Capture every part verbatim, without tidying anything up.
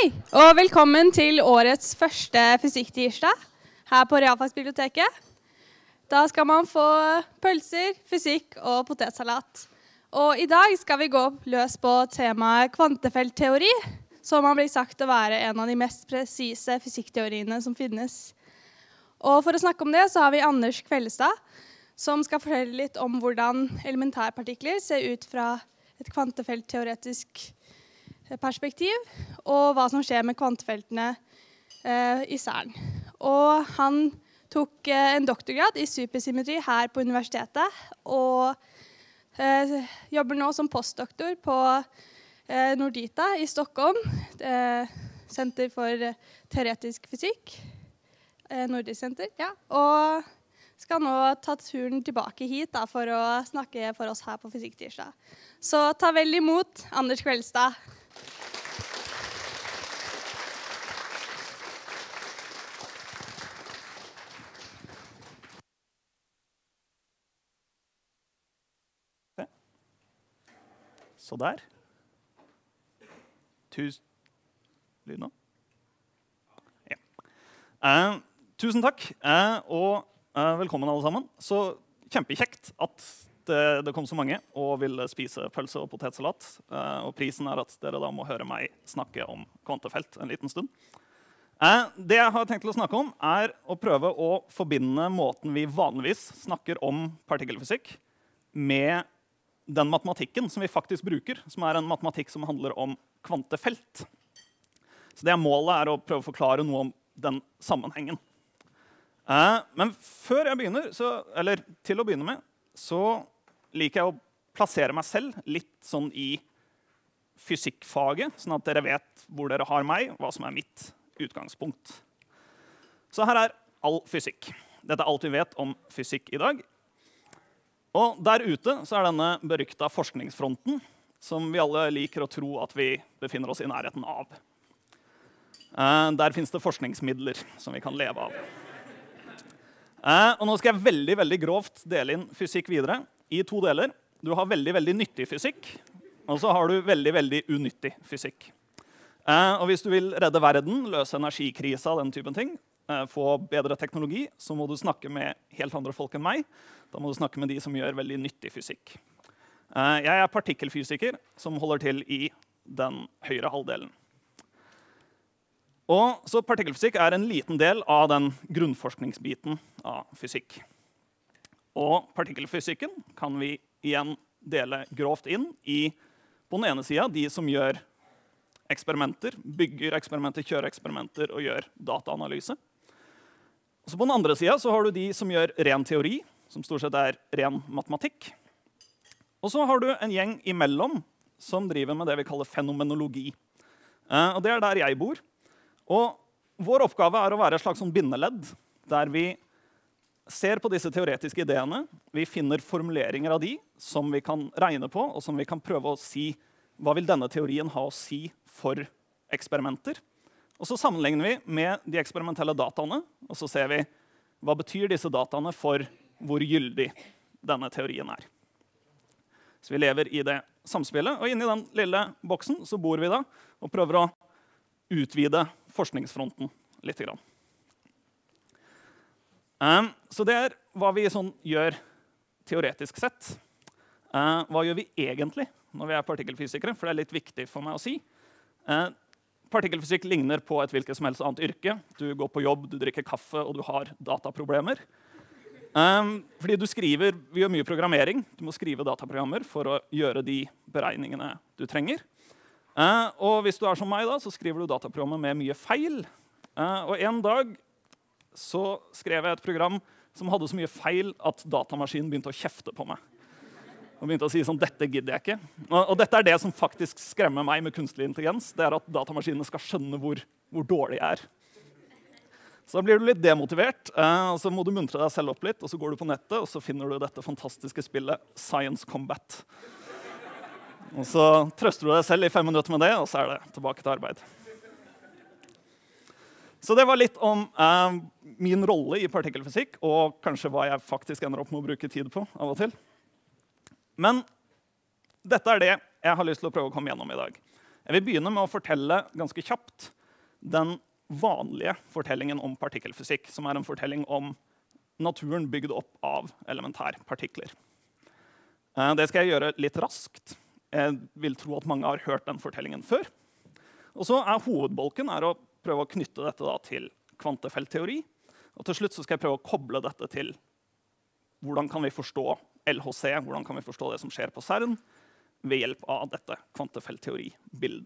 Hei, og velkommen til årets første fysikktirsdag her på Realfagsbiblioteket. Da skal man få pølser, fysikk og potetsalat. Og i dag skal vi gå løs på temaet kvantefeltteori, som har blitt sagt å være en av de mest presise fysikkteoriene som finnes. Og for å snakke om det så har vi Anders Kvellestad, som skal fortelle litt om hvordan elementærpartikler ser ut fra et kvantefeltteoretisk perspektiv, og hva som skjer med kvantefeltene eh, i CERN. Og han tok eh, en doktorgrad i supersymmetri her på universitetet, og eh, jobber nå som postdoktor på eh, Nordita i Stockholm, eh, Senter for teoretisk fysikk, eh, Nordisk senter, ja. Og skal nå ta turen tilbake hit da, for å snakke for oss her på Fysikktirsdag. Så ta vel imot Anders Kvellestad. Så der. Tusen... Lyd nå? Ja. Eh, tusen takk, eh, og eh, velkommen alle sammen. Så kjempekjekt at det, det kom så mange og ville spise pølse og potetsalat. Eh, og prisen er at dere da må høre meg snakke om kvantefelt en liten stund. Eh, det jeg har tenkt til å snakke om er å prøve å forbinde måten vi vanligvis snakker om partikkelfysikk med den matematikken som vi faktisk bruker, som er en matematikk som handler om kvantefelt. Så det målet er å prøve å forklare noe om den sammenhengen. Eh, men før jeg begynner, så, eller til å begynne med, så liker jeg å plassere meg selv litt sånn i fysikkfaget, sånn at dere vet hvor dere har meg, hva som er mitt utgangspunkt. Så her er all fysikk. Dette er alt vi vet om fysikk i dag. Og der ute så er denne berykta forskningsfronten, som vi alle liker å tro at vi befinner oss i nærheten av. Eh, der finnes det forskningsmidler som vi kan leve av. Eh, og nå skal jeg veldig, veldig grovt dele inn fysikk videre i to deler. Du har veldig, veldig nyttig fysikk, og så har du veldig, veldig unyttig fysikk. Eh, og hvis du vil redde verden, løse energikrisa, den typen ting, eh, få bedre teknologi, så må du snakke med helt andre folk enn meg. Da må du snakke med de som gjør veldig nyttig fysikk. Jeg er partikkelfysiker som holder til i den høyre halvdelen. Og så partikkelfysikk er en liten del av den grunnforskningsbiten av fysikk. Og partikkelfysikken kan vi igjen dele grovt inn i på den ene siden de som gjør eksperimenter, bygger eksperimenter, kjører eksperimenter og gjør dataanalyse. Så på den andre siden så har du de som gjør ren teori, som stort sett er ren matematikk. Og så har du en gjeng imellom som driver med det vi kaller fenomenologi. Eh, og det er der jeg bor. Og vår oppgave er å være et slags sånn bindeledd, der vi ser på disse teoretiske ideene, vi finner formuleringer av de som vi kan regne på, og som vi kan prøve å si, hva vil denne teorien ha å si for eksperimenter? Og så sammenligner vi med de eksperimentelle dataene, og så ser vi, hva betyr disse dataene for hvor gyldig denne teorien er. Så vi lever i det samspillet, og inni den lille boksen så bor vi da, og prøver å utvide forskningsfronten litt grann. Um, så det er hva vi sånn gjør teoretisk sett. Uh, hva gjør vi egentlig når vi er partikkelfysikere? For det er litt viktig for meg å si. Uh, partikkelfysikk ligner på et hvilket som helst annet yrke. Du går på jobb, du drikker kaffe, og du har dataproblemer. Um, fordi du skriver, vi gjør mye programmering. Du må skrive dataprogrammer for å gjøre de beregningene du trenger. Uh, og hvis du er som meg, da, så skriver du dataprogrammer med mye feil. Uh, og en dag så skrev jeg et program som hadde så mye feil at datamaskinen begynte å kjefte på meg. Og begynte å si sånn, dette gidder jeg ikke. Og, og dette er det som faktisk skremmer meg med kunstig intelligens. Det er at datamaskinene skal skjønne hvor, hvor dårlig jeg er. Så da blir du litt demotivert, og så må du muntre deg selv opp litt, og så går du på nettet, og så finner du dette fantastiske spillet Science Combat. Og så trøster du deg selv i fem minutter med det, og så er det tilbake til arbeid. Så det var litt om eh, min rolle i partikkelfysikk, og kanskje hva jeg faktisk ender opp med å bruke tid på av og til. Men dette er det jeg har lyst til å prøve å komme gjennom i dag. Jeg vil begynne med å fortelle ganske kjapt den vanlige fortellingen om partikkelfysikk, som er en fortelling om naturen bygd opp av elementærpartikler. Det skal jeg gjøre litt raskt. Jeg vil tro at mange har hørt den fortellingen før. Og så er hovedbolken er å prøve å knytte dette da til kvantefeltteori. Og til slutt så skal jeg prøve å koble dette til hvordan kan vi forstå L H C, hvordan kan vi forstå det som skjer på CERN, ved hjelp av dette kvantefeltteori-bildet.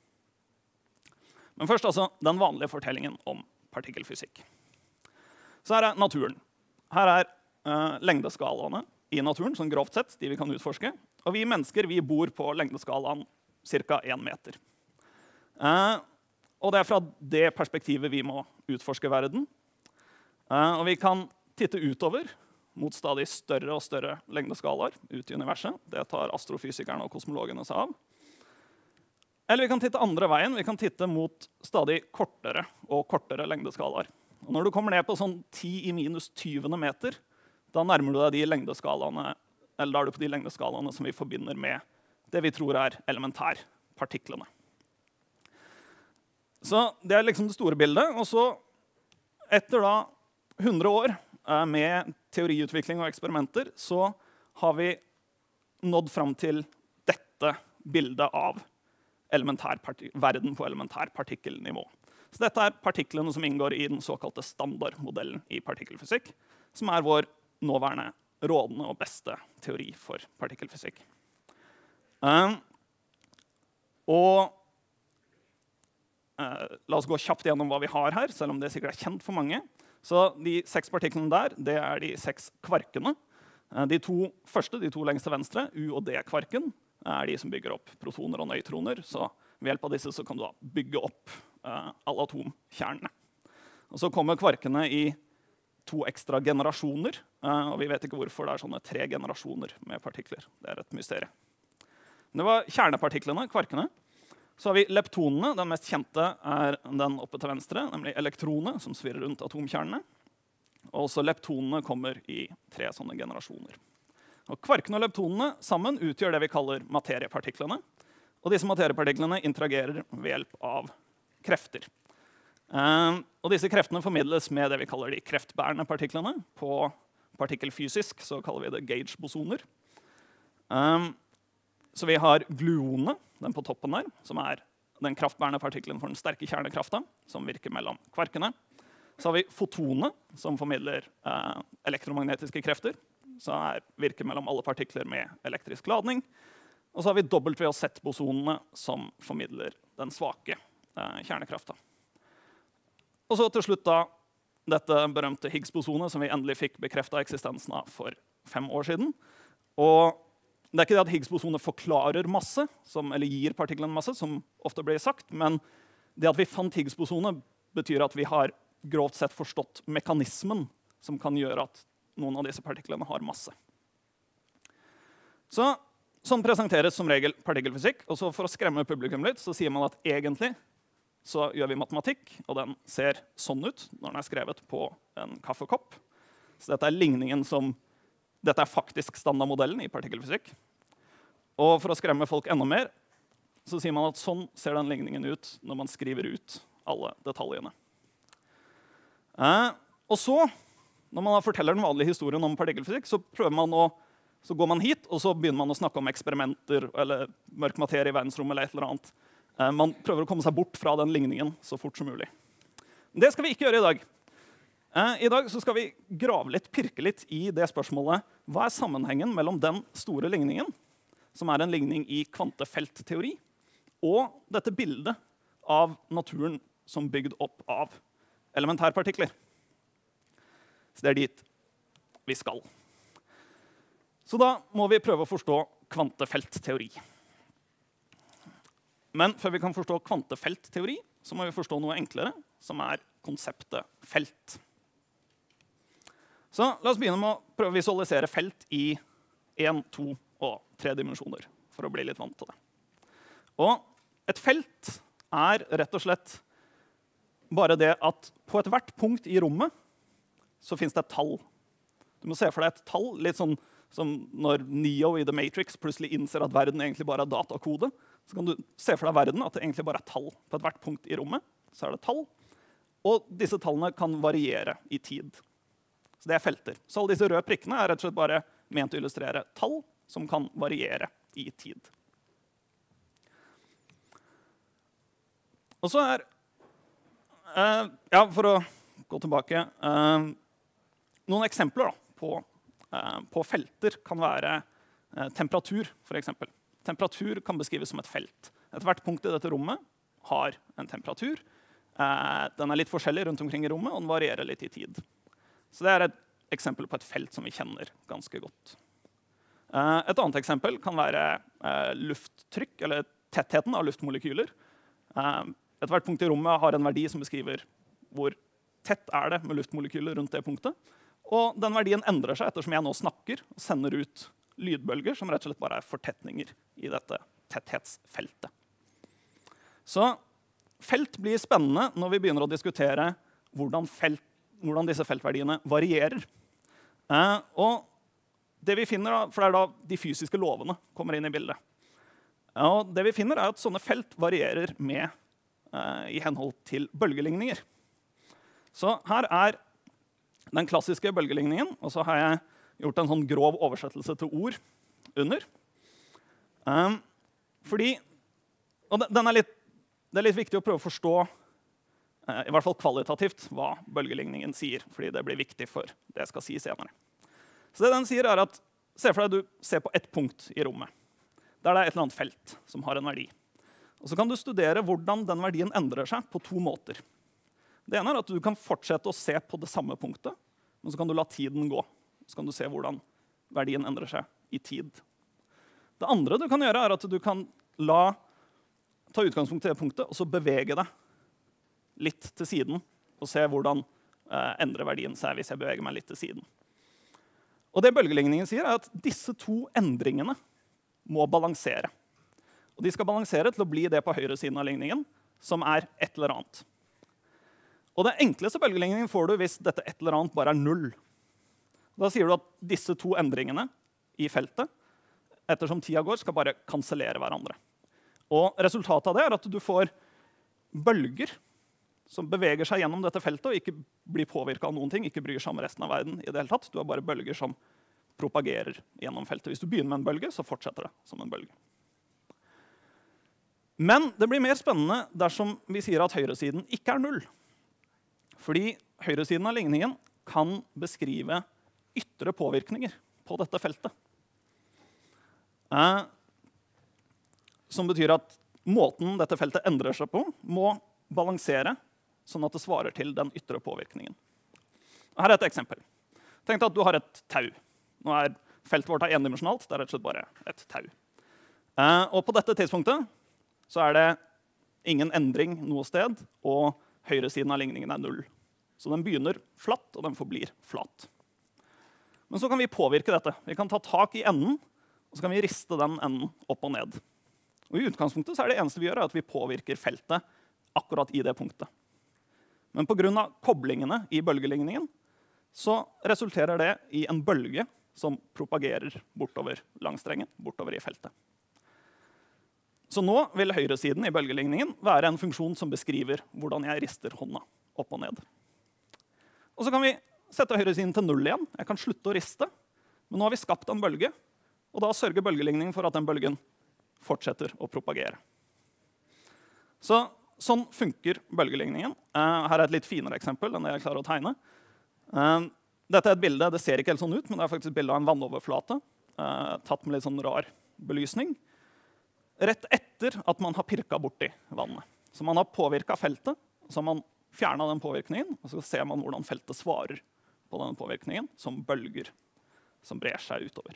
Men først altså den vanlige fortellingen om partikkelfysikk. Så her er naturen. Her er uh, lengdeskalaene i naturen, sånn grovt sett, de vi kan utforske. Og vi mennesker vi bor på lengdeskalaen ca. én meter. Uh, og det er fra det perspektivet vi må utforske verden. Uh, og vi kan titte utover mot stadig større og større lengdeskalaer ut i universet. Det tar astrofysikerne og kosmologene seg av. Eller vi kan titte andre veien. Vi kan titte mot stadig kortere og kortere lengdeskalaer. Og når du kommer ned på sånn ti i minus tyvende meter, da nærmer du deg de lengdeskalaene, eller da er du på de lengdeskalaene som vi forbinder med det vi tror er elementærpartiklene. Så det er liksom det store bildet. Og så, etter da hundre år med teoriutvikling og eksperimenter, så har vi nådd fram til dette bildet av verden på elementærpartikkelnivå. Så dette er partiklene som inngår i den såkalte standardmodellen i partikkelfysikk, som er vår nåværende rådende og beste teori for partikkelfysikk. Um, og uh, la oss gå kjapt gjennom hva vi har her, selv om det sikkert er kjent for mange. Så de seks partiklene der, det er de seks kvarkene. De to første, de to lengst til venstre, U- og D-kvarken, er de som bygger opp protoner og nøytroner. Så ved hjelp av disse så kan du da bygge opp uh, alle atomkjernene. Og så kommer kvarkene i to ekstra generasjoner, uh, og vi vet ikke hvorfor det er sånne tre generasjoner med partikler. Det er et mysterium. Det var kjernepartiklene, kvarkene. Så har vi leptonene. Den mest kjente er den oppe til venstre, nemlig elektronene, som svirrer rundt atomkjernene. Og også leptonene kommer i tre sånne generasjoner. Og kvarkene og leptonene sammen utgjør det vi kaller materiepartiklene. Og disse materiepartiklene interagerer ved hjelp av krefter. Um, og disse kreftene formidles med det vi kaller de kreftbærende partiklene. På partikkelfysisk så kaller vi det gauge-bosoner. Um, Så vi har gluonene, den på toppen der, som er den kraftbærende partikkelen for den sterke kjernekraften, som virker mellom kvarkene. Så har vi fotonene, som formidler eh, elektromagnetiske krefter, som er, virker mellom alle partikler med elektrisk ladning. Og så har vi W- og Z-bosonene, som formidler den svake eh, kjernekraften. Og så til slutt da, dette berømte Higgs-bosonet, som vi endelig fikk bekreftet eksistensen av for fem år siden. Og det er ikke det at Higgs-bosonet forklarer masse, som, eller gir partiklene masse, som ofte blir sagt, men det at vi fant Higgs-bosonet betyr at vi har grovt sett forstått mekanismen som kan gjøre at noen av disse partiklene har masse. Så, sånn presenteres som regel partikkelfysikk, og så for å skremme publikum litt, så sier man at egentlig så gjør vi matematikk, og den ser sånn ut når den er skrevet på en kaffekopp. Så dette er ligningen som Dette er faktisk standardmodellen i partikkelfysikk. Og for å skremme folk enda mer, så sier man at sånn ser den ligningen ut når man skriver ut alle detaljene. Eh, og så, når man forteller den vanlige historien om partikkelfysikk, så, prøver man å, så går man hit, og så begynner man å snakke om eksperimenter, eller mørk materie i verdensrommet, eller et eller annet. Eh, man prøver å komme seg bort fra den ligningen så fort som mulig. Det skal vi ikke gjøre i dag. I dag så skal vi grave litt, pirke litt i det spørsmålet. Hva er sammenhengen mellom den store ligningen, som er en ligning i kvantefeltteori, og dette bildet av naturen som bygd opp av elementærpartikler? Så det er dit vi skal. Så da må vi prøve å forstå kvantefeltteori. Men før vi kan forstå kvantefeltteori, så må vi forstå noe enklere, som er konseptet felt. Så la oss begynne med å prøve å visualisere felt i én, to og tre dimensjoner, for å bli litt vant til det. Og et felt er rett og slett bare det at på et hvert punkt i rommet så finnes det et tall. Du må se for deg et tall, litt sånn som når Neo i The Matrix plutselig innser at verden egentlig bare er datakode. så kan du se for deg verden at det egentlig bare er tall. På et hvert punkt i rommet så er det tall, og disse tallene kan variere i tid. Så det er felter. Så alle disse røde prikkene er rett og slett bare ment å illustrere tall som kan variere i tid. Og så er, eh, ja, for å gå tilbake, eh, noen eksempler da, på, eh, på felter kan være eh, temperatur, for eksempel. Temperatur kan beskrives som et felt. Et hvert punkt i dette rommet har en temperatur. Eh, den er litt forskjellig rundt omkring i rommet, og den varierer litt i tid. Så det er et eksempel på et felt som vi kjenner ganske godt. Eh, et annet eksempel kan være eh, lufttrykk, eller tettheten av luftmolekyler. Eh, et hvert punkt i rommet har en verdi som beskriver hvor tett er det med luftmolekyler rundt det punktet. Og den verdien endrer seg ettersom jeg nå snakker og sender ut lydbølger som rett og slett bare er fortetninger i dette tetthetsfeltet. Så felt blir spennende når vi begynner å diskutere hvordan, felt, hvordan disse feltverdiene varierer. Eh, og det vi finner, da, for det er da de fysiske lovene kommer inn i bildet. Og det vi finner er at sånne felt varierer med, eh, i henhold til bølgeligninger. Så her er den klassiske bølgeligningen, og så har jeg gjort en sånn grov oversettelse til ord under. Um, fordi, og den er litt, det er litt viktig å prøve å forstå, uh, i hvert fall kvalitativt, hva bølgeligningen sier, fordi det blir viktig for det jeg skal si senere. Så det den sier er at, se for deg at du ser på ett punkt i rommet, der det er et eller annet felt som har en verdi. Og så kan du studere hvordan den verdien endrer seg på to måter. Det ene er at du kan fortsette å se på det samme punktet, men så kan du la tiden gå. Så kan du se hvordan verdien endrer seg i tid. Det andre du kan gjøre er at du kan la, ta utgangspunkt i det punktet, og så bevege deg litt til siden, og se hvordan eh, endrer verdien seg hvis jeg beveger meg litt til siden. Og det bølgeligningen sier er at disse to endringene må balansere. Og de skal balansere til å bli det på høyre siden av ligningen, som er et eller annet. Og den enkleste bølgeligningen får du hvis dette et eller annet bare er null. Da sier du at disse to endringene i feltet, ettersom tida går, skal bare kansellere hverandre. Og resultatet av det er at du får bølger som beveger seg gjennom dette feltet og ikke blir påvirket av noen ting, ikke bryr seg om resten av verden i det hele tatt. Du har bare bølger som propagerer gjennom feltet. Hvis du begynner med en bølge, så fortsetter det som en bølge. Men det blir mer spennende dersom vi sier at høyresiden ikke er null. Fordi høyresiden av ligningen kan beskrive ytre påvirkninger på dette feltet. Eh, som betyr at måten dette feltet endrer seg på, må balansere sånn at det svarer til den ytre påvirkningen. Her er et eksempel. Tenk deg at du har et tau. Nå er feltet vårt er endimensjonalt, det er rett og slett bare et tau. Eh, og på dette tidspunktet så er det ingen endring noe sted, og høyresiden av ligningen er null. Så den begynner flatt, og den forblir flat. Men så kan vi påvirke dette. Vi kan ta tak i enden, og så kan vi riste den enden opp og ned. Og i utgangspunktet så er det eneste vi gjør, er at vi påvirker feltet akkurat i det punktet. Men på grunn av koblingene i bølgeligningen, så resulterer det i en bølge som propagerer bortover langstrengen, bortover i feltet. Så nå vil høyresiden i bølgeligningen være en funksjon som beskriver hvordan jeg rister hånda opp og ned. Og så kan vi sette høyresiden til null igjen. Jeg kan slutte å riste, men nå har vi skapt en bølge, og da sørger bølgeligningen for at den bølgen fortsetter å propagere. Så sånn funker bølgeligningen. Uh, her er et litt finere eksempel enn det jeg klarer å tegne. Uh, dette er et bilde, det ser ikke helt sånn ut, men det er faktisk et bilde av en vannoverflate, uh, tatt med litt sånn rar belysning, rett etter at man har pirket borti vannet. Så man har påvirket feltet, så har man fjernet den påvirkningen, og så ser man hvordan feltet svarer på denne påvirkningen som bølger som brer seg utover.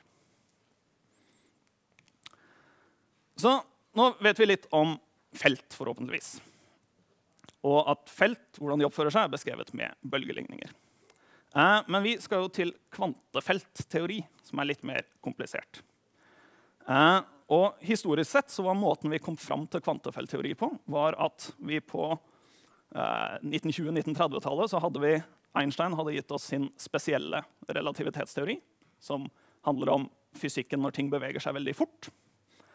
Så nå vet vi litt om felt, forhåpentligvis. Og at felt, hvordan de oppfører seg, er beskrevet med bølgeligninger. Eh, men vi skal jo til kvantefeltteori, som er litt mer komplisert. Eh, og historisk sett så var måten vi kom fram til kvantefeltteori på, var at vi på eh, nitten tjue til nitten tretti-tallet så hadde vi Einstein hadde gitt oss sin spesielle relativitetsteori, som handler om fysikken når ting beveger seg veldig fort.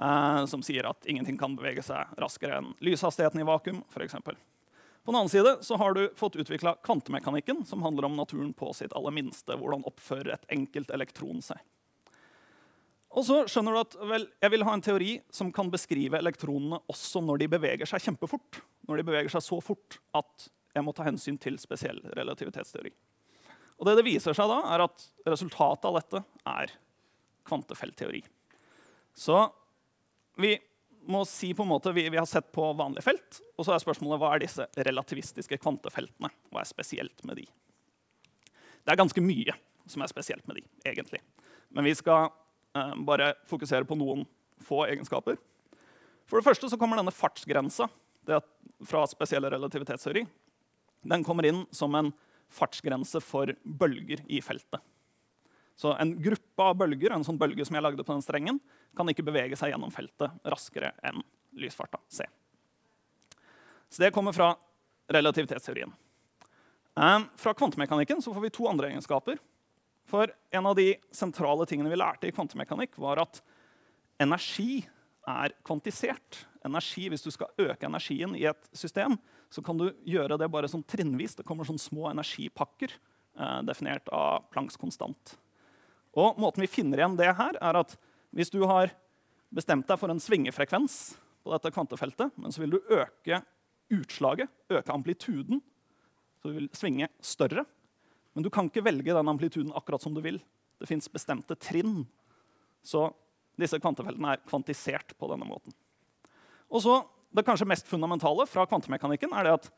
eh, som sier at ingenting kan bevege seg raskere enn lyshastigheten i vakuum, for eksempel. På den annen side så har du fått utviklet kvantemekanikken, som handler om naturen på sitt aller minste, hvordan oppfører et enkelt elektron seg. Og så skjønner du at vel, jeg vil ha en teori som kan beskrive elektronene også når de beveger seg kjempefort. Når de beveger seg så fort at jeg må ta hensyn til spesiell relativitetsteori. Og det det viser seg da, er at resultatet av dette er kvantefeltteori. Så vi må si på en måte, vi, vi har sett på vanlige felt, og så er spørsmålet hva er disse relativistiske kvantefeltene? Hva er spesielt med de? Det er ganske mye som er spesielt med de, egentlig. Men vi skal Uh, bare fokusere på noen få egenskaper. For det første så kommer denne fartsgrensa det fra spesielle relativitetsteori. Den kommer inn som en fartsgrense for bølger i feltet. Så en gruppe av bølger, en sånn bølge som jeg lagde på den strengen, kan ikke bevege seg gjennom feltet raskere enn lysfarta C. Så det kommer fra relativitetsteorien. Uh, fra kvantemekanikken så får vi to andre egenskaper. For en av de sentrale tingene vi lærte i kvantemekanikk, var at energi er kvantisert. Energi, hvis du skal øke energien i et system, så kan du gjøre det bare sånn trinnvis. Det kommer sånne små energipakker, eh, definert av Plancks konstant. Og måten vi finner igjen det her, er at hvis du har bestemt deg for en svingefrekvens på dette kvantefeltet, men så vil du øke utslaget, øke amplituden, så du vil svinge større. Men du kan ikke velge den amplituden akkurat som du vil. Det finnes bestemte trinn. Så disse kvantefeltene er kvantisert på denne måten. Og så, det kanskje mest fundamentale fra kvantemekanikken er det at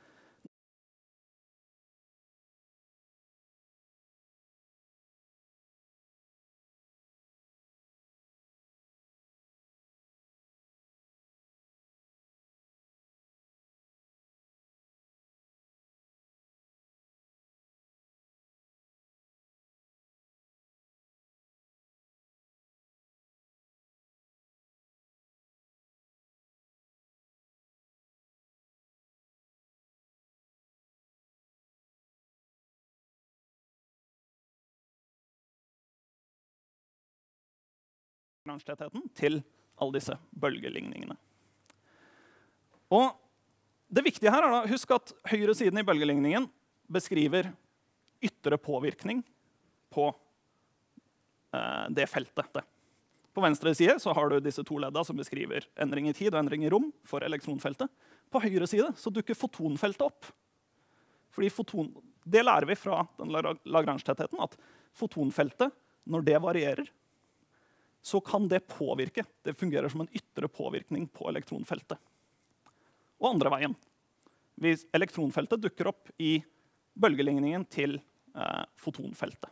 Lagrange-tettheten til alle disse bølgeligningene. Og det viktige her er da, husk at høyre siden i bølgeligningen beskriver ytre påvirkning på eh, det feltet. På venstre side så har du disse to ledda som beskriver endring i tid og endring i rom for elektronfeltet. På høyre side så dukker fotonfeltet opp. Fordi foton, det lærer vi fra den Lagrange-tettheten, at fotonfeltet, når det varierer, så kan det påvirke. Det fungerer som en ytre påvirkning på elektronfeltet. Og andre veien. Hvis elektronfeltet dukker opp i bølgeligningen til eh, fotonfeltet.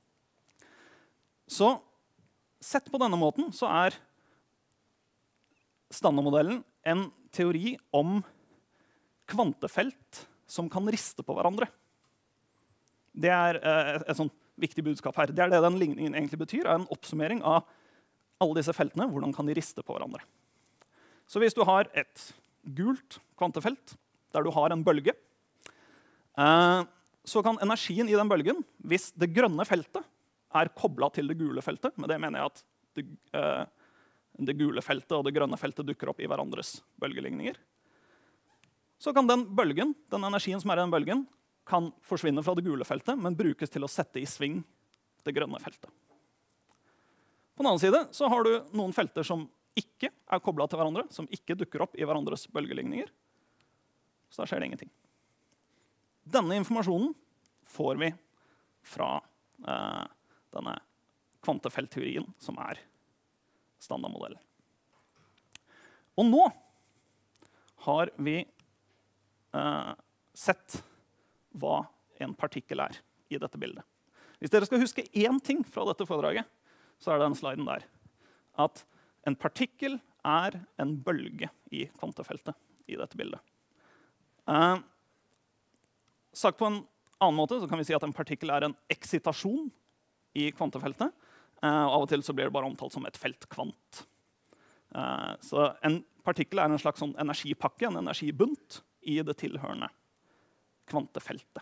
Så sett på denne måten så er standardmodellen en teori om kvantefelt som kan riste på hverandre. Det er eh, et sånt viktig budskap her. Det er det den ligningen egentlig betyr, er en oppsummering av alle disse feltene, hvordan kan de riste på hverandre. Så hvis du har et gult kvantefelt, der du har en bølge, eh, så kan energien i den bølgen, hvis det grønne feltet er koblet til det gule feltet, med det mener jeg at det, eh, det gule feltet og det grønne feltet dukker opp i hverandres bølgeligninger, så kan den bølgen, den energien som er i den bølgen, kan forsvinne fra det gule feltet, men brukes til å sette i sving det grønne feltet. På den annen side så har du noen felter som ikke er koblet til hverandre, som ikke dukker opp i hverandres bølgeligninger. Så da skjer det ingenting. Denne informasjonen får vi fra eh, denne kvantefeltteorien, som er standardmodellen. Og nå har vi eh, sett hva en partikkel er i dette bildet. Hvis dere skal huske én ting fra dette foredraget, så er det den sliden der. At en partikkel er en bølge i kvantefeltet i dette bildet. Eh, sagt på en annen måte så kan vi si at en partikkel er en eksitasjon i kvantefeltet. Eh, av og til så blir det bare omtalt som et feltkvant. Eh, så en partikkel er en slags sånn energipakke, en energibunt i det tilhørende kvantefeltet.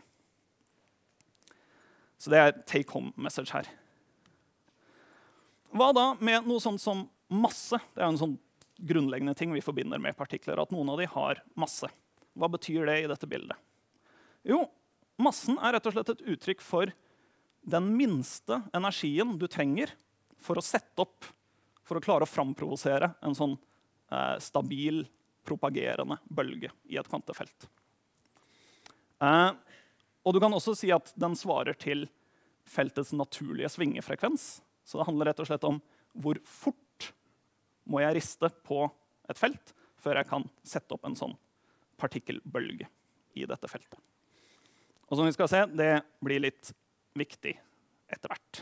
Så det er take home message her. Hva da med noe sånt som masse? Det er en sånn grunnleggende ting vi forbinder med partikler, at noen av de har masse. Hva betyr det i dette bildet? Jo, massen er rett og slett et uttrykk for den minste energien du trenger for å sette opp, for å klare å framprovosere en sånn eh, stabil, propagerende bølge i et kvantefelt. Eh, og du kan også si at den svarer til feltets naturlige svingefrekvens. Så det handler rett og slett om hvor fort må jeg riste på et felt før jeg kan sette opp en sånn partikkelbølge i dette feltet. Og som vi skal se, det blir litt viktig etter hvert.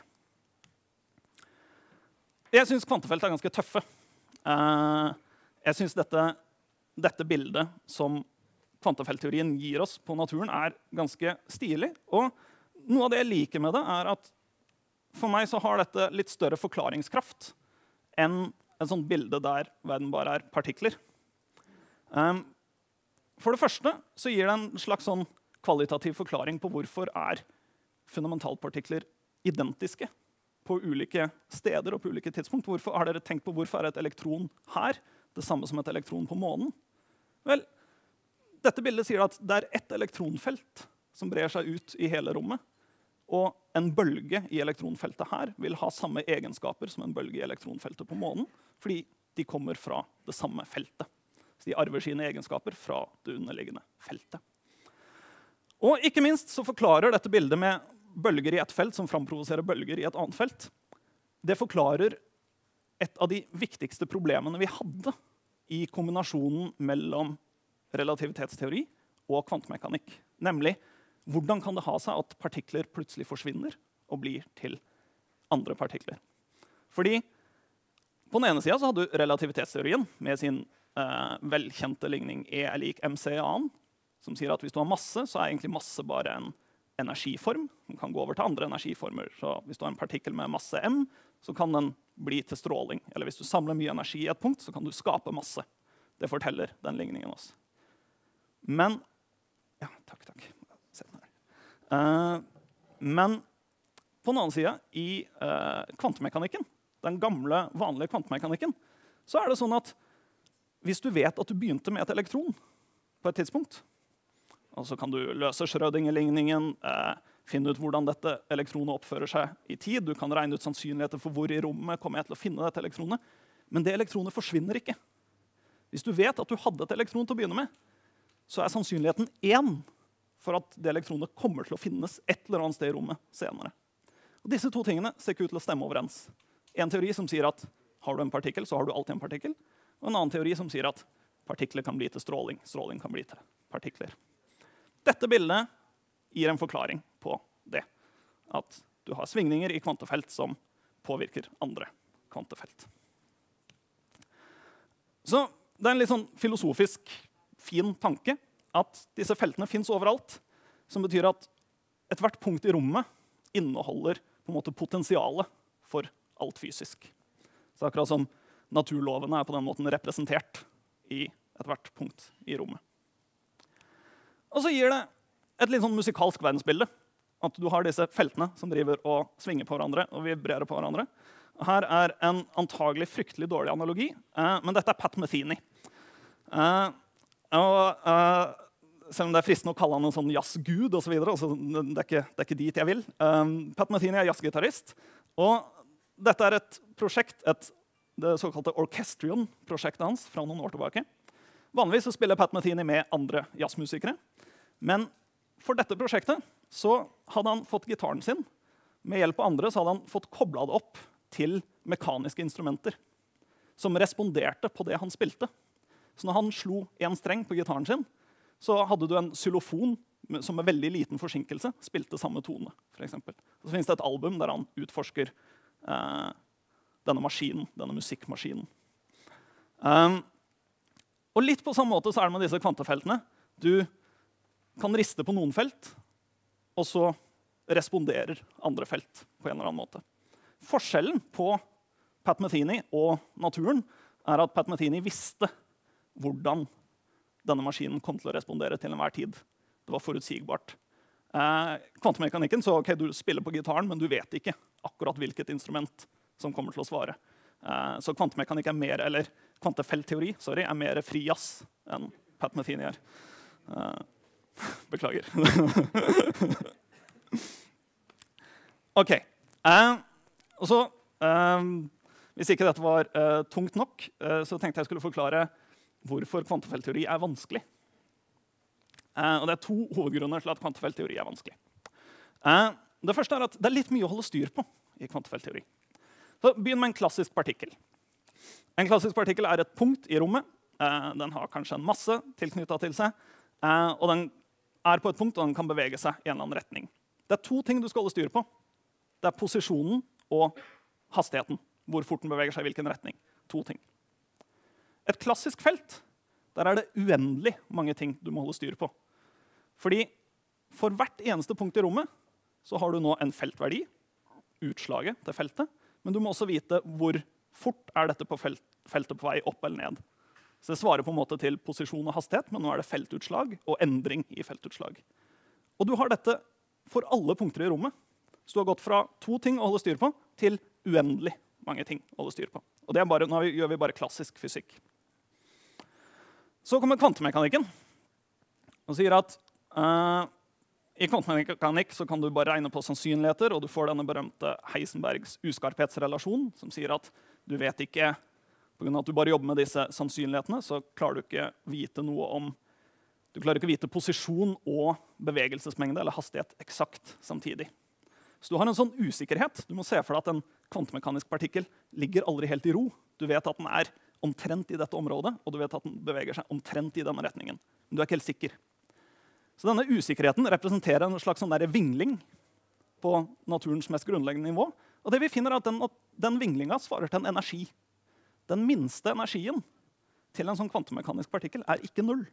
Jeg synes kvantefelt er ganske tøffe. Uh, jeg synes dette, dette bildet som kvantefeltteorien gir oss på naturen er ganske stilig. Og noe av det jeg liker med det er at for meg så har dette litt større forklaringskraft enn et sånt bilde der verden bare er partikler. Um, for det første så gir det en slags sånn kvalitativ forklaring på hvorfor er fundamentalpartikler identiske på ulike steder og på ulike tidspunkt. Hvorfor har dere tenkt på hvorfor er et elektron her det samme som et elektron på månen? Vel, dette bildet sier at det er ett elektronfelt som brer seg ut i hele rommet, og en bølge i elektronfeltet her vil ha samme egenskaper som en bølge i elektronfeltet på månen, fordi de kommer fra det samme feltet. Så de arver sine egenskaper fra det underliggende feltet. Og ikke minst så forklarer dette bildet med bølger i ett felt som framprovoserer bølger i et annet felt. Det forklarer et av de viktigste problemene vi hadde i kombinasjonen mellom relativitetsteori og kvantemekanikk. Nemlig, hvordan kan det ha seg at partikler plutselig forsvinner og blir til andre partikler? Fordi på den ene siden så hadde du relativitetsteorien med sin eh, velkjente ligning E er lik mc annen, som sier at hvis du har masse, så er egentlig masse bare en energiform. Den kan gå over til andre energiformer. Så hvis du har en partikkel med masse m, så kan den bli til stråling. Eller hvis du samler mye energi i et punkt, så kan du skape masse. Det forteller den ligningen også. Men ja, takk, takk. Se den her. Uh, men på den annen side, i uh, kvantemekanikken, den gamle, vanlige kvantemekanikken, så er det sånn at hvis du vet at du begynte med et elektron på et tidspunkt, og så kan du løse Schrödinger-ligningen, eh, finne ut hvordan dette elektronet oppfører seg i tid. Du kan regne ut sannsynligheter for hvor i rommet kommer jeg til å finne dette elektronet. Men det elektronet forsvinner ikke. Hvis du vet at du hadde et elektron til å begynne med, så er sannsynligheten én for at det elektronet kommer til å finnes et eller annet sted i rommet senere. Og disse to tingene ser ikke ut til å stemme overens. En teori som sier at har du en partikkel, så har du alltid en partikkel. Og en annen teori som sier at partikler kan bli til stråling. Stråling kan bli til partikler. Dette bildet gir en forklaring på det. At du har svingninger i kvantefelt som påvirker andre kvantefelt. Så det er en litt sånn filosofisk fin tanke at disse feltene finnes overalt, som betyr at et hvert punkt i rommet inneholder på en måte potensialet for alt fysisk. Så akkurat som naturlovene er på den måten representert i et hvert punkt i rommet. Og så gir det et litt sånn musikalsk verdensbilde. At du har disse feltene som driver og svinger på hverandre og vibrerer på hverandre. Her er en antagelig fryktelig dårlig analogi, eh, men dette er Pat Metheny. Eh, og, eh, selv om det er fristende å kalle han en sånn jazzgud og så videre, altså, det, er ikke, det er ikke dit jeg vil. Eh, Pat Metheny er jazzgitarist, og dette er et prosjekt, et, det såkalte Orchestrion-prosjektet hans fra noen år tilbake. Vanligvis så spiller Pat Metheny med andre jazzmusikere. Men for dette prosjektet så hadde han fått gitaren sin. Med hjelp av andre så hadde han fått koblet det opp til mekaniske instrumenter som responderte på det han spilte. Så når han slo en streng på gitaren sin, så hadde du en xylofon som med veldig liten forsinkelse spilte samme tone, for eksempel. Og så finnes det et album der han utforsker eh, denne maskinen, denne musikkmaskinen. Um, Og litt på samme måte så er det med disse kvantefeltene. Du kan riste på noen felt, og så responderer andre felt på en eller annen måte. Forskjellen på Pat Metheny og naturen er at Pat Metheny visste hvordan denne maskinen kom til å respondere til enhver tid. Det var forutsigbart. Eh, kvantemekanikken, så ok, du spiller på gitaren, men du vet ikke akkurat hvilket instrument som kommer til å svare. Uh, så kvantemekanikk er mer, eller kvantefeltteori, sorry, er mer fri jazz enn Pat Metheny er. Uh, beklager. Ok. Uh, og så, uh, hvis ikke dette var uh, tungt nok, uh, så tenkte jeg skulle forklare hvorfor kvantefeltteori er vanskelig. Uh, og det er to hovedgrunner til at kvantefeltteori er vanskelig. Uh, det første er at det er litt mye å holde styr på i kvantefeltteori. Så begynn med en klassisk partikkel. En klassisk partikkel er et punkt i rommet. Uh, den har kanskje en masse tilknyttet til seg, uh, og den er på et punkt, og den kan bevege seg i en eller annen retning. Det er to ting du skal holde styr på. Det er posisjonen og hastigheten. Hvor fort den beveger seg i hvilken retning. To ting. Et klassisk felt, der er det uendelig mange ting du må holde styr på. Fordi for hvert eneste punkt i rommet, så har du nå en feltverdi, utslaget til feltet, men du må også vite hvor fort er dette på felt, feltet på vei opp eller ned. Så det svarer på en måte til posisjon og hastighet, men nå er det feltutslag og endring i feltutslag. Og du har dette for alle punkter i rommet. Så du har gått fra to ting å holde styr på til uendelig mange ting å holde styr på. Og det er bare, nå gjør vi bare klassisk fysikk. Så kommer kvantemekanikken og sier at uh, i kvantemekanikk så kan du bare regne på sannsynligheter, og du får denne berømte Heisenbergs uskarphetsrelasjon, som sier at du vet ikke, på grunn av at du bare jobber med disse sannsynlighetene, så klarer du ikke vite noe om, du klarer ikke vite posisjon og bevegelsesmengde, eller hastighet, eksakt samtidig. Så du har en sånn usikkerhet. Du må se for deg at en kvantemekanisk partikkel ligger aldri helt i ro. Du vet at den er omtrent i dette området, og du vet at den beveger seg omtrent i denne retningen. Men du er ikke helt sikker. Så denne usikkerheten representerer en slags sånn der vingling på naturens mest grunnleggende nivå. Og det vi finner er at den, den vinglinga svarer til en energi. Den minste energien til en sånn kvantemekanisk partikkel er ikke null.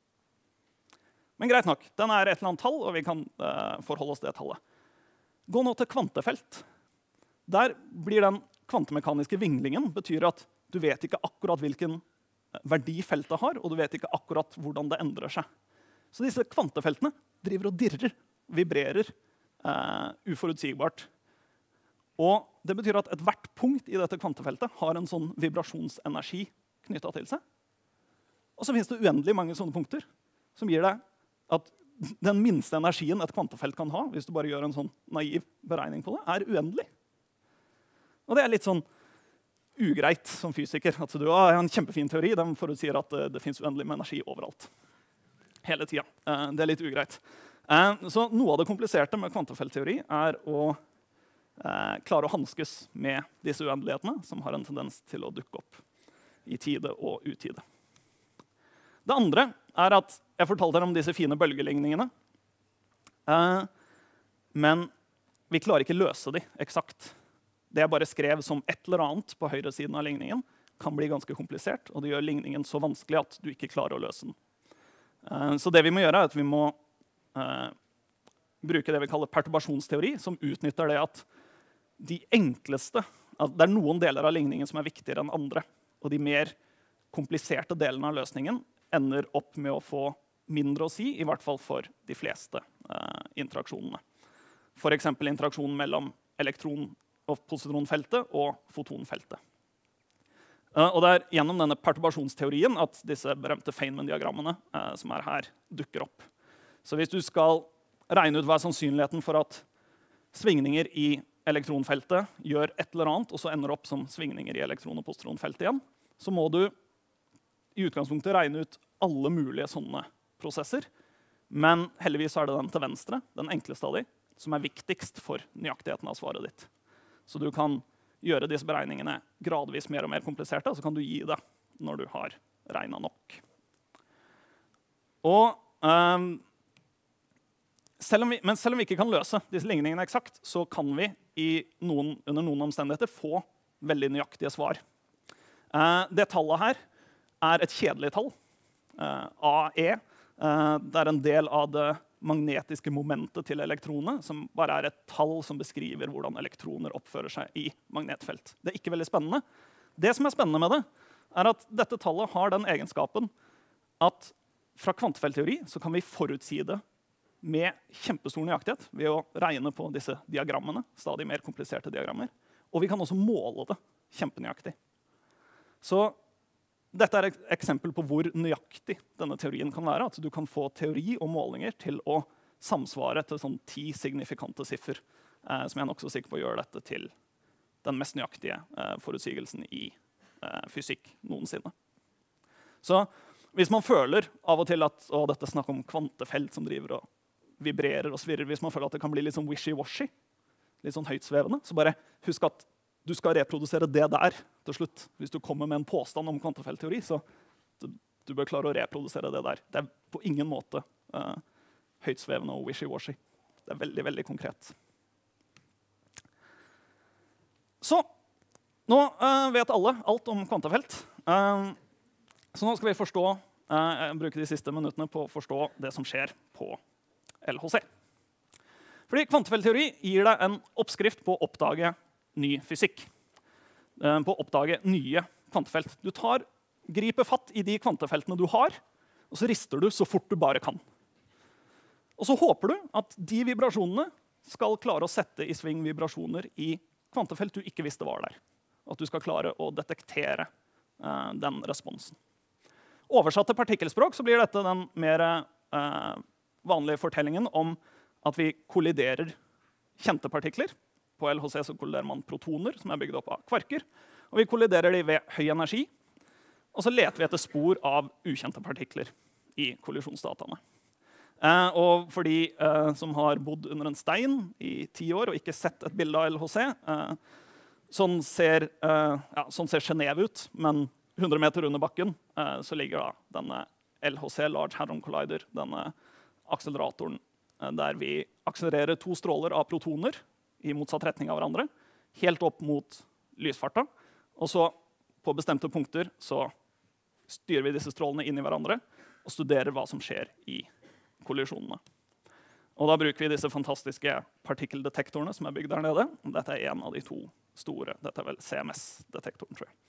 Men greit nok, den er et eller annet tall, og vi kan uh, forholde oss til det tallet. Gå nå til kvantefelt. Der blir den kvantemekaniske vinglingen betyr at du vet ikke akkurat hvilken verdi feltet har, og du vet ikke akkurat hvordan det endrer seg. Så disse kvantefeltene driver og dirrer, vibrerer, uh, uforutsigbart. Og det betyr at et hvert punkt i dette kvantefeltet har en sånn vibrasjonsenergi knyttet til seg. Og så finnes det uendelig mange sånne punkter som gir deg at den minste energien et kvantefelt kan ha, hvis du bare gjør en sånn naiv beregning på det, er uendelig. Og det er litt sånn ugreit som fysiker. At du har en kjempefin teori, den forutsier at det, det finnes uendelig med energi overalt. Hele tida. Uh, det er litt ugreit. Uh, så noe av det kompliserte med kvantefeltteori er å uh, klare å hanskes med disse uendelighetene, som har en tendens til å dukke opp i tide og utide. Det andre er at jeg fortalte dere om disse fine bølgeligningene. Uh, men vi klarer ikke løse de eksakt. Det jeg bare skrev som et eller annet på høyre siden av ligningen, kan bli ganske komplisert, og det gjør ligningen så vanskelig at du ikke klarer å løse den. Uh, så det vi må gjøre, er at vi må uh, bruke det vi kaller perturbasjonsteori, som utnytter det at de enkleste, at det er noen deler av ligningen som er viktigere enn andre, og de mer kompliserte delene av løsningen ender opp med å få mindre å si, i hvert fall for de fleste uh, interaksjonene. For eksempel interaksjonen mellom elektron- og positronfeltet og fotonfeltet. Uh, og det er gjennom denne perturbasjonsteorien at disse berømte Feynman-diagrammene uh, som er her, dukker opp. Så hvis du skal regne ut hva er sannsynligheten for at svingninger i elektronfeltet gjør et eller annet, og så ender opp som svingninger i elektron- og positronfeltet igjen, så må du i utgangspunktet regne ut alle mulige sånne prosesser. Men heldigvis er det den til venstre, den enkleste av de, som er viktigst for nøyaktigheten av svaret ditt. Så du kan gjøre disse beregningene gradvis mer og mer kompliserte, og så kan du gi det når du har regnet nok. Og, um, selv om vi, men selv om vi ikke kan løse disse ligningene eksakt, så kan vi i noen, under noen omstendigheter få veldig nøyaktige svar. Uh, det tallet her er et kjedelig tall, uh, A E. Uh, det er en del av det magnetiske momentet til elektronet, som bare er et tall som beskriver hvordan elektroner oppfører seg i magnetfelt. Det er ikke veldig spennende. Det som er spennende med det, er at dette tallet har den egenskapen at fra kvantefeltteori så kan vi forutsi det med kjempestor nøyaktighet ved å regne på disse diagrammene, stadig mer kompliserte diagrammer. Og vi kan også måle det kjempenøyaktig. Så dette er et eksempel på hvor nøyaktig denne teorien kan være. At du kan få teori og målinger til å samsvare til sånn ti signifikante siffer, eh, som jeg er nok så sikker på å gjøre dette til den mest nøyaktige eh, forutsigelsen i eh, fysikk noensinne. Så hvis man føler av og til at å, dette er snakk om kvantefelt som driver og vibrerer og svirrer, hvis man føler at det kan bli litt sånn wishy-washy, litt sånn høytsvevende, så bare husk at du skal reprodusere det der til slutt. Hvis du kommer med en påstand om kvantefeltteori, så du, du bør klare å reprodusere det der. Det er på ingen måte uh, høytsvevende og wishy-washy. Det er veldig, veldig konkret. Så, nå uh, vet alle alt om kvantefelt. Uh, så nå skal vi forstå, uh, bruke de siste minuttene på å forstå det som skjer på L H C. Fordi kvantefeltteori gir deg en oppskrift på å oppdage ny fysikk. Uh, på å oppdage nye kvantefelt. Du tar, griper fatt i de kvantefeltene du har, og så rister du så fort du bare kan. Og så håper du at de vibrasjonene skal klare å sette i sving vibrasjoner i kvantefelt du ikke visste var der. At du skal klare å detektere uh, den responsen. Oversatt til partikkelspråk så blir dette den mer uh, vanlige fortellingen om at vi kolliderer kjente partikler. På L H C så kolliderer man protoner, som er bygd opp av kvarker. Og vi kolliderer de ved høy energi. Og så leter vi etter spor av ukjente partikler i kollisjonsdataene. Uh, og for de uh, som har bodd under en stein i ti år og ikke sett et bilde av L H C, uh, sånn ser, uh, ja, sånn ser Genève ut, men hundre meter under bakken uh, så ligger da denne L H C, Large Hadron Collider, denne akseleratoren uh, der vi akselererer to stråler av protoner i motsatt retning av hverandre, helt opp mot lysfarta. Og så på bestemte punkter så styrer vi disse strålene inn i hverandre og studerer hva som skjer i kollisjonene. Og da bruker vi disse fantastiske partikkeldetektorene som er bygd der nede. Dette er en av de to store. Dette er vel C M S-detektoren, tror jeg.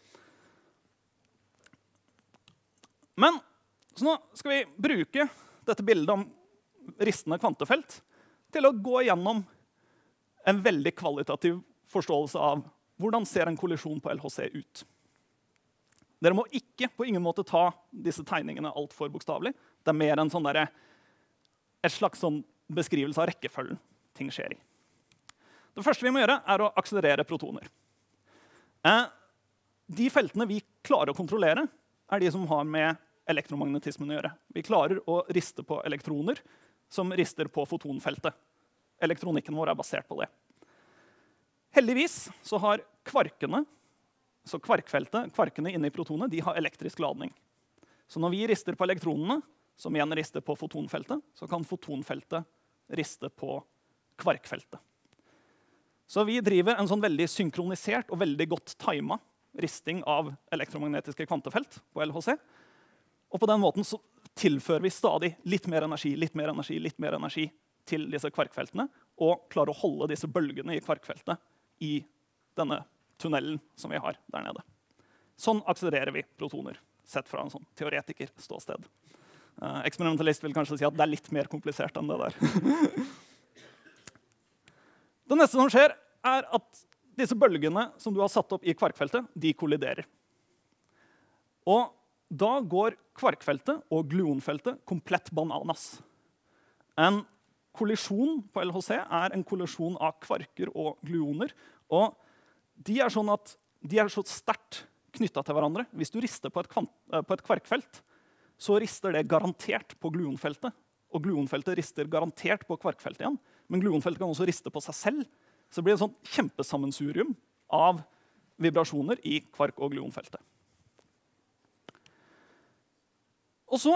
Men så nå skal vi bruke dette bildet om ristende kvantefelt til å gå gjennom en veldig kvalitativ forståelse av hvordan ser en kollisjon på L H C ut. Dere må ikke på ingen måte ta disse tegningene alt for bokstavelig. Det er mer en sånn der, et slags sånn beskrivelse av rekkefølgen ting skjer i. Det første vi må gjøre er å akselerere protoner. Eh, de feltene vi klarer å kontrollere er de som har med elektromagnetismen å gjøre. Vi klarer å riste på elektroner som rister på fotonfeltet. Elektronikken vår er basert på det. Heldigvis så har kvarkene, så kvarkfeltet, kvarkene inne i protonet, de har elektrisk ladning. Så når vi rister på elektronene, som igjen rister på fotonfeltet, så kan fotonfeltet riste på kvarkfeltet. Så vi driver en sånn veldig synkronisert og veldig godt timet risting av elektromagnetiske kvantefelt på L H C. Og på den måten så tilfører vi stadig litt mer energi, litt mer energi, litt mer energi til disse kvarkfeltene, og klarer å holde disse bølgene i kvarkfeltet i denne tunnelen som vi har der nede. Sånn akselererer vi protoner, sett fra en sånn teoretiker-ståsted. Uh, eksperimentalist vil kanskje si at det er litt mer komplisert enn det der. Det neste som skjer, er at disse bølgene som du har satt opp i kvarkfeltet, de kolliderer. Og da går kvarkfeltet og gluonfeltet komplett bananas. En kollisjon på L H C er en kollisjon av kvarker og gluoner. Og de er sånn at de er så sterkt knyttet til hverandre. Hvis du rister på et, kvant, på et kvarkfelt, så rister det garantert på gluonfeltet. Og gluonfeltet rister garantert på kvarkfeltet igjen. Men gluonfeltet kan også riste på seg selv. Så det blir et sånt kjempesammensurium av vibrasjoner i kvark- og gluonfeltet. Og så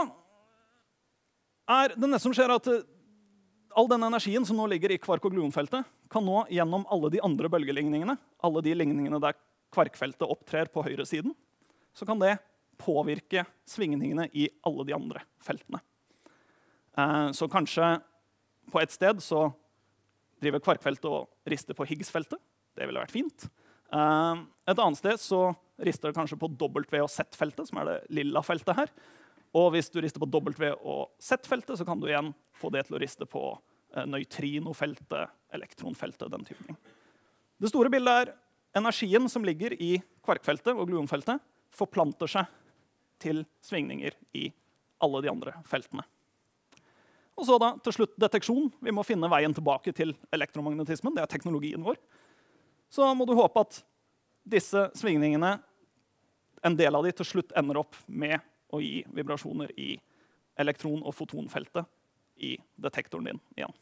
er det neste som skjer at all denne energien som nå ligger i kvark- og gluonfeltet, kan nå gjennom alle de andre bølgeligningene, alle de ligningene der kvarkfeltet opptrer på høyresiden, så kan det påvirke svingningene i alle de andre feltene. Så kanskje på et sted så driver kvarkfeltet og rister på Higgs-feltet. Det ville vært fint. Et annet sted så rister det kanskje på W- og Z-feltet, som er det lilla feltet her. Og hvis du rister på W- og Z-feltet, så kan du igjen få det til å riste på nøytrinofeltet, elektronfeltet, den typen. Det store bildet er energien som ligger i kvarkfeltet og gluonfeltet forplanter seg til svingninger i alle de andre feltene. Og så da til slutt deteksjon. Vi må finne veien tilbake til elektromagnetismen. Det er teknologien vår. Så må du håpe at disse svingningene, en del av de til slutt ender opp med å gi vibrasjoner i elektron- og fotonfeltet i detektoren din igjen.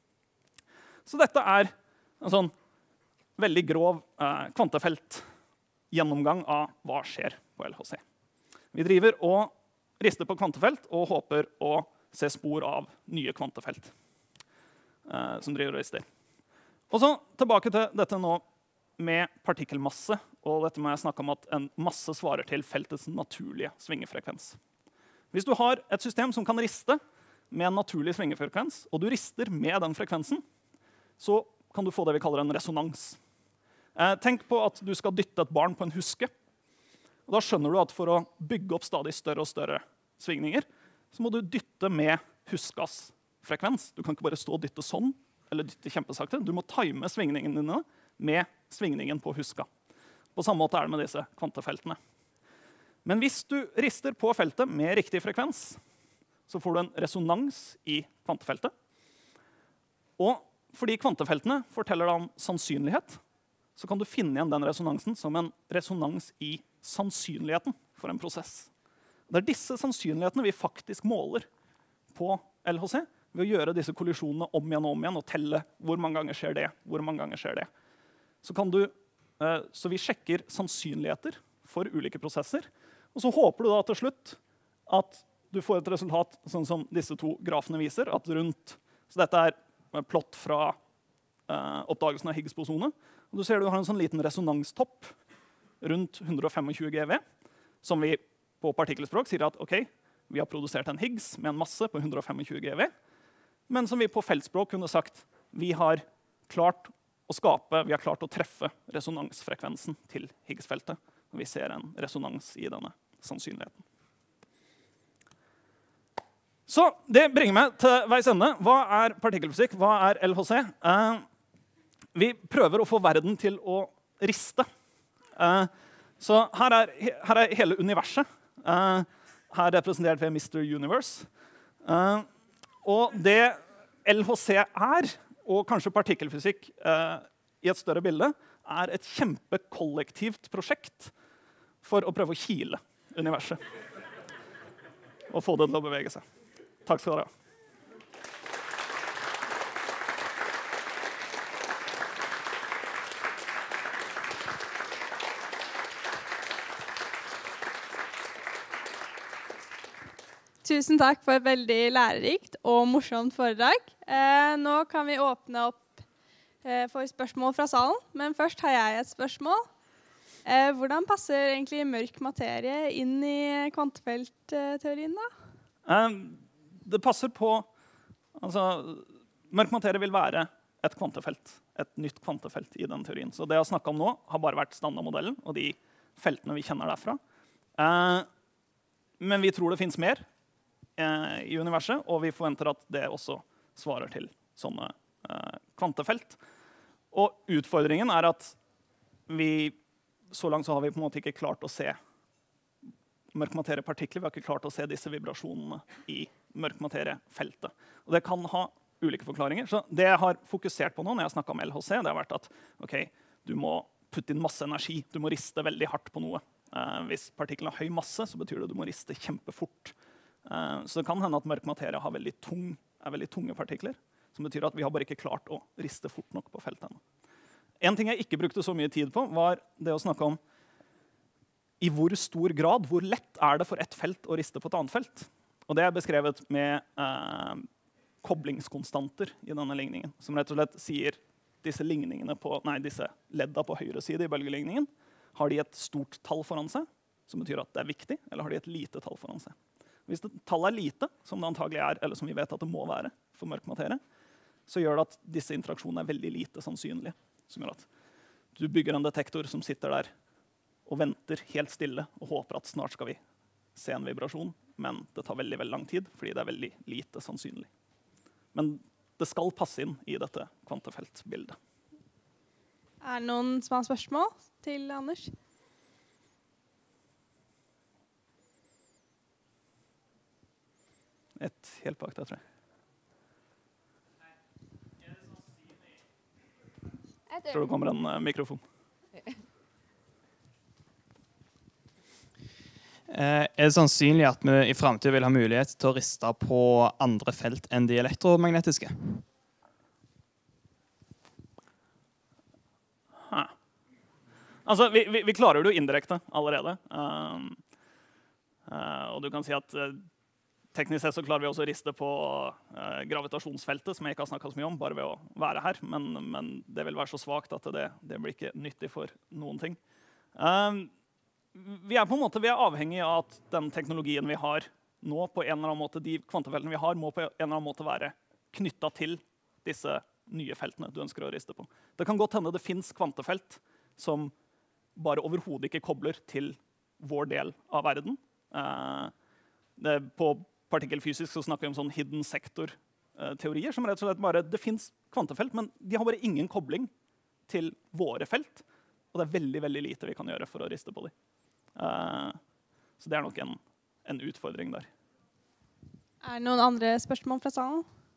Så dette er en sånn veldig grov eh, kvantefelt-gjennomgang av hva skjer på L H C. Vi driver og rister på kvantefelt og håper å se spor av nye kvantefelt eh, som driver og rister. Og så tilbake til dette nå med partikkelmasse, og dette må jeg snakke om at en masse svarer til feltets naturlige svingefrekvens. Hvis du har et system som kan riste med en naturlig svingefrekvens, og du rister med den frekvensen, så kan du få det vi kaller en resonans. Eh, tenk på at du skal dytte et barn på en huske. Og da skjønner du at for å bygge opp stadig større og større svingninger, så må du dytte med huskas frekvens. Du kan ikke bare stå og dytte sånn, eller dytte kjempesakte. Du må time svingningene dine med svingningen på huska. På samme måte er det med disse kvantefeltene. Men hvis du rister på feltet med riktig frekvens, så får du en resonans i kvantefeltet. Og fordi kvantefeltene forteller deg om sannsynlighet, så kan du finne igjen den resonansen som en resonans i sannsynligheten for en prosess. Det er disse sannsynlighetene vi faktisk måler på L H C ved å gjøre disse kollisjonene om igjen og om igjen og telle hvor mange ganger skjer det, hvor mange ganger skjer det. Så, kan du, så vi sjekker sannsynligheter for ulike prosesser, og så håper du da til slutt at du får et resultat sånn som disse to grafene viser, at rundt, så dette er plott fra eh, oppdagelsen av Higgs-bosone, og du ser du har en sånn liten resonanstopp rundt one hundred twenty-five GeV, som vi på partikkelspråk sier at ok, vi har produsert en Higgs med en masse på one hundred twenty-five GeV, men som vi på feltspråk kunne sagt, vi har klart å skape, vi har klart å treffe resonansfrekvensen til Higgs-feltet, og vi ser en resonans i denne sannsynligheten. Så det bringer meg til veis ende. Hva er partikkelfysikk? Hva er L H C? Eh, vi prøver å få verden til å riste. Eh, så her er, her er hele universet. Eh, her representert ved mister Universe. Eh, og det L H C er, og kanskje partikkelfysikk eh, i et større bilde, er et kjempekollektivt prosjekt for å prøve å kile universet. Og få det til å bevege seg. Takk skal dere ha. Tusen takk for et veldig lærerikt og morsomt foredrag. Eh, nå kan vi åpne opp eh, for spørsmål fra salen, men først har jeg et spørsmål. Eh, hvordan passer egentlig mørk materie inn i kvantefeltteorien da? Um, det passer på, altså, mørk materie vil være et kvantefelt, et nytt kvantefelt i den teorien. Så det jeg har snakket om nå har bare vært standardmodellen og de feltene vi kjenner derfra. Uh, men vi tror det finnes mer uh, i universet, og vi forventer at det også svarer til sånne uh, kvantefelt. Og utfordringen er at vi, så langt så har vi på en måte ikke klart å se mørk materiepartikler. Vi har ikke klart å se disse vibrasjonene i mørk materiefeltet. Og det kan ha ulike forklaringer. Så det jeg har fokusert på nå når jeg snakket om L H C, det har vært at okay, du må putte inn masse energi. Du må riste veldig hardt på noe. Eh, hvis partiklene har høy masse, så betyr det at du må riste kjempefort. Eh, så det kan hende at mørk materie har veldig tung, er veldig tunge partikler, som betyr at vi har bare ikke klart å riste fort nok på feltene. En ting jeg ikke brukte så mye tid på, var det å snakke om i hvor stor grad, hvor lett er det for ett felt å riste på et annet felt. Og det er beskrevet med eh, koblingskonstanter i denne ligningen, som rett og slett sier disse ligningene på, nei, disse ledda på høyre side i bølgeligningen, har de et stort tall foran seg, som betyr at det er viktig, eller har de et lite tall foran seg. Hvis det tallet er lite, som det antagelig er, eller som vi vet at det må være for mørk materie, så gjør det at disse interaksjonene er veldig lite sannsynlige, som gjør at du bygger en detektor som sitter der og venter helt stille og håper at snart skal vi se en vibrasjon, men det tar veldig, veldig lang tid, fordi det er veldig lite sannsynlig. Men det skal passe inn i dette kvantefeltbildet. Er det noen som har spørsmål til Anders? Et helt bak der, tror jeg. Jeg tror det kommer en uh, mikrofon. Er det sannsynlig at vi i fremtiden vil ha mulighet til å riste på andre felt enn de elektromagnetiske? Hæ. Altså, vi, vi, vi klarer det jo indirekte allerede. Um, uh, og du kan si at uh, teknisk sett så klarer vi også å riste på uh, gravitasjonsfeltet, som jeg ikke har snakket så mye om, bare ved å være her. Men, men det vil være så svagt at det, det blir ikke nyttig for noen ting. Um, Vi er på en måte vi er avhengig av at den teknologien vi har nå, på en eller annen måte, de kvantefeltene vi har, må på en eller annen måte være knyttet til disse nye feltene du ønsker å riste på. Det kan godt hende det finnes kvantefelt som bare overhodet ikke kobler til vår del av verden. Eh, det, på partikkelfysisk så snakker vi om sånn hidden sector-teorier, som rett og slett bare, det finnes kvantefelt, men de har bare ingen kobling til våre felt. Og det er veldig, veldig lite vi kan gjøre for å riste på dem. Uh, så det er nok en, en utfordring der. Er det noen andre spørsmål fra salen?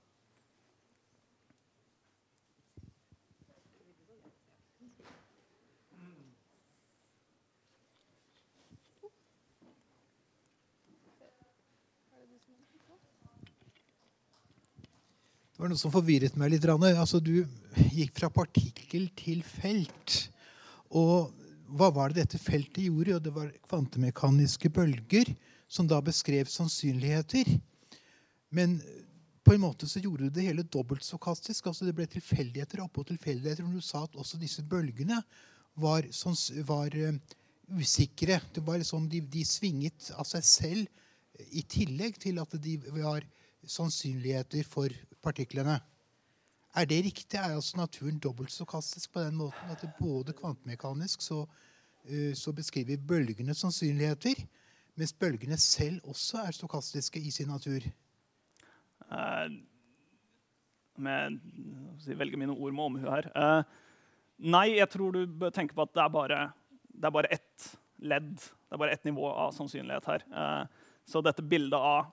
Det var noe som forvirret meg litt. Altså, du gikk fra partikkel til felt. Og hva var det dette feltet gjorde? Og det var kvantemekaniske bølger som da beskrev sannsynligheter. Men på en måte så gjorde du det hele dobbelt stokastisk. Altså det ble tilfeldigheter oppå tilfeldigheter. Og du sa at også disse bølgene var, var uh, usikre. Det var liksom de, de svinget av seg selv i tillegg til at de var sannsynligheter for partiklene. Er det riktig? Er altså naturen dobbelt stokastisk på den måten at det både kvantemekanisk så, uh, så beskriver bølgene sannsynligheter, mens bølgene selv også er stokastiske i sin natur? Uh, med, jeg velger mine ord med omhu her. Uh, nei, jeg tror du bør tenke på at det er bare, det er bare ett ledd, det er bare ett nivå av sannsynlighet her. Uh, så dette bildet av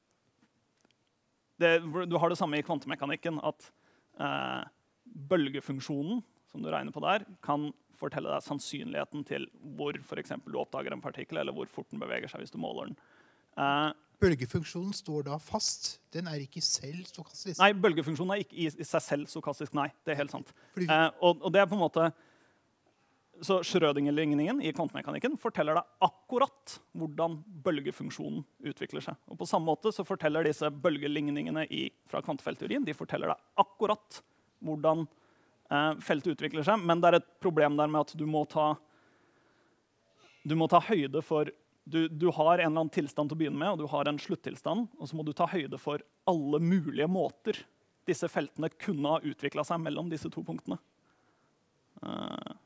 det, du har det samme i kvantemekanikken, at Uh, bølgefunksjonen som du regner på der, kan fortelle deg sannsynligheten til hvor for eksempel du oppdager en partikkel, eller hvor fort den beveger seg hvis du måler den. Uh, bølgefunksjonen står da fast? Den er ikke selv stokastisk? Nei, bølgefunksjonen er ikke i, i seg selv stokastisk. Nei, det er helt sant. Fordi... Uh, og, og det er på en måte så Schrödinger-ligningen i kvantemekanikken forteller deg akkurat hvordan bølgefunksjonen utvikler seg. Og på samme måte så forteller disse bølgeligningene i, fra kvantefeltteorien de forteller deg akkurat hvordan eh, feltet utvikler seg. Men det er et problem der med at du må ta, du må ta høyde for du, du har en eller annen tilstand til å begynne med, og du har en sluttilstand, og så må du ta høyde for alle mulige måter disse feltene kunne ha utviklet seg mellom disse to punktene. Uh,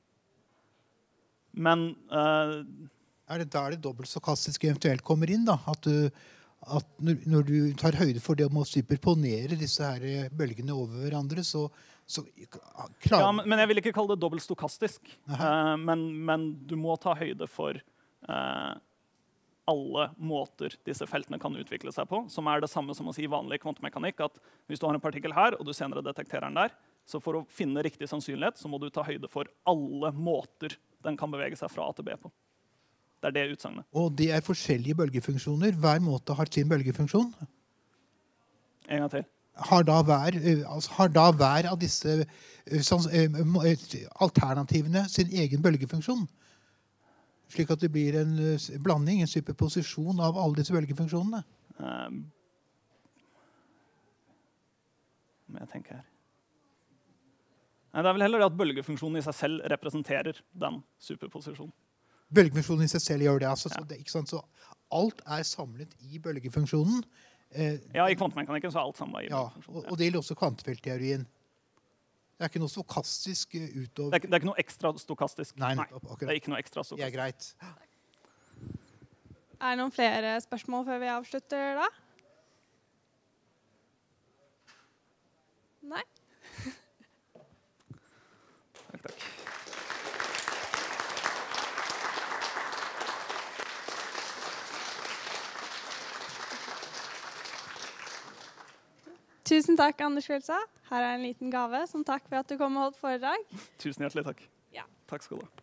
Men uh, er det der det dobbeltstokastiske eventuelt kommer inn? da? At, du, at når du tar høyde for det om å superponere disse her bølgene over hverandre, så, så klarer... Ja, men, men jeg vil ikke kalle det dobbeltstokastisk. Uh, men, men du må ta høyde for uh, alle måter disse feltene kan utvikle seg på, som er det samme som å si vanlig kvantemekanikk, at hvis du har en partikkel her, og du senere detekterer den der, så for å finne riktig sannsynlighet, så må du ta høyde for alle måter den kan bevege seg fra A til B på. Det er det utsagnet. Og det er forskjellige bølgefunksjoner. Hver måte har sin bølgefunksjon. En gang til. Har da hver, altså, har da hver av disse sånn, alternativene sin egen bølgefunksjon? Slik at det blir en blanding, en superposisjon av alle disse bølgefunksjonene? Um, men jeg tenker her. Nei, det er vel heller det at bølgefunksjonen i seg selv representerer den superposisjonen. Bølgefunksjonen i seg selv gjør det. Altså, Ja. så, det ikke sant? Så alt er samlet i bølgefunksjonen. Eh, Ja, i kvantemekanikken så er alt samlet i ja, bølgefunksjonen. og, og det gjelder også kvantefeltteorien. Det er ikke noe stokastisk Det, utover... er, ikke- det er ikke noe ekstra stokastisk. Nei, Nei, nettopp, det akkurat. er ikke noe ekstra Det er stokastisk. greit. Er det noen flere spørsmål før vi avslutter da? Nei? Takk, takk. Tusen takk, Anders Fjølsa. Her er en liten gave som takk for at du kom og holdt foredrag. Tusen hjertelig takk. Ja. Takk skal du ha.